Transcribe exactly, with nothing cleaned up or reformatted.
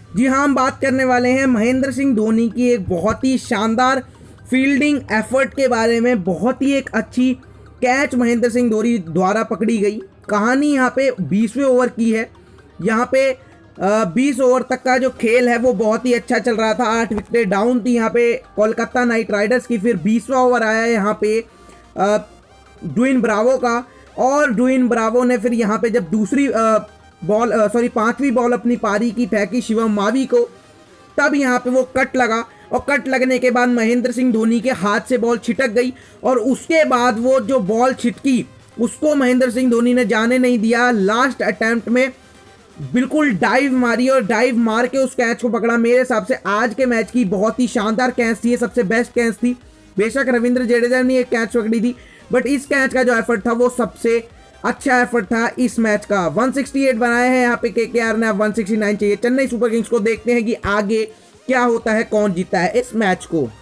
जी हाँ, हम बात करने वाले हैं महेंद्र सिंह धोनी की एक बहुत ही शानदार फील्डिंग एफर्ट के बारे में। बहुत ही एक अच्छी कैच महेंद्र सिंह धोनी द्वारा पकड़ी गई। कहानी यहाँ पे बीसवें ओवर की है। यहाँ पे बीस ओवर तक का जो खेल है वो बहुत ही अच्छा चल रहा था। आठ विकेटें डाउन थी यहाँ पे कोलकाता नाइट राइडर्स की। फिर बीसवां ओवर आया है यहाँ पे ड्वेन ब्रावो का, और ड्वेन ब्रावो ने फिर यहाँ पे जब दूसरी बॉल सॉरी पांचवी बॉल अपनी पारी की फेंकी शिवम मावी को, तब यहाँ पे वो कट लगा, और कट लगने के बाद महेंद्र सिंह धोनी के हाथ से बॉल छिटक गई, और उसके बाद वो जो बॉल छिटकी उसको महेंद्र सिंह धोनी ने जाने नहीं दिया। लास्ट अटेम्प्ट में बिल्कुल डाइव मारी और डाइव मार के उस कैच को पकड़ा। मेरे हिसाब से आज के मैच की बहुत ही शानदार कैच थी, सबसे बेस्ट कैच थी। बेशक रविंद्र जडेजा ने एक कैच पकड़ी थी, बट इस कैच का जो एफर्ट था वो सबसे अच्छा एफर्ट था इस मैच का। एक सौ अड़सठ बनाए हैं यहाँ पे केकेआर ने, अब एक सौ उनहत्तर चाहिए चेन्नई सुपर किंग्स को। देखते हैं कि आगे क्या होता है, कौन जीता है इस मैच को।